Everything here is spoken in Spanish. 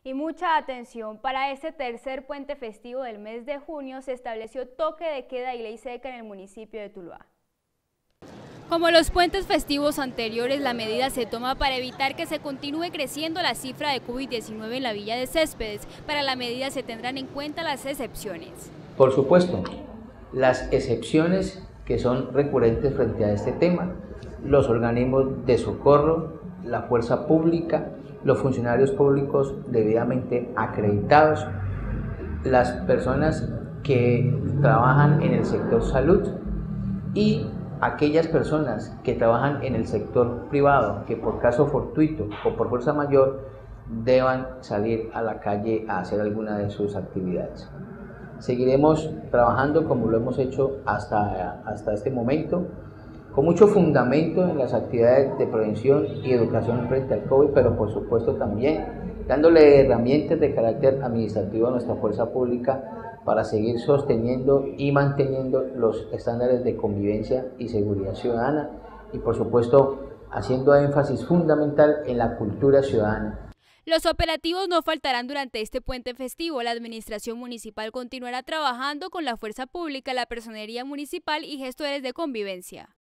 Y mucha atención, para este tercer puente festivo del mes de junio se estableció toque de queda y ley seca en el municipio de Tuluá. Como los puentes festivos anteriores, la medida se toma para evitar que se continúe creciendo la cifra de COVID-19 en la Villa de Céspedes. Para la medida se tendrán en cuenta las excepciones. Por supuesto, las excepciones que son recurrentes frente a este tema, los organismos de socorro, la fuerza pública, los funcionarios públicos debidamente acreditados, las personas que trabajan en el sector salud y aquellas personas que trabajan en el sector privado que por caso fortuito o por fuerza mayor deban salir a la calle a hacer alguna de sus actividades. Seguiremos trabajando como lo hemos hecho hasta este momento, con mucho fundamento en las actividades de prevención y educación frente al COVID, pero por supuesto también dándole herramientas de carácter administrativo a nuestra fuerza pública para seguir sosteniendo y manteniendo los estándares de convivencia y seguridad ciudadana y por supuesto haciendo énfasis fundamental en la cultura ciudadana. Los operativos no faltarán durante este puente festivo. La administración municipal continuará trabajando con la fuerza pública, la personería municipal y gestores de convivencia.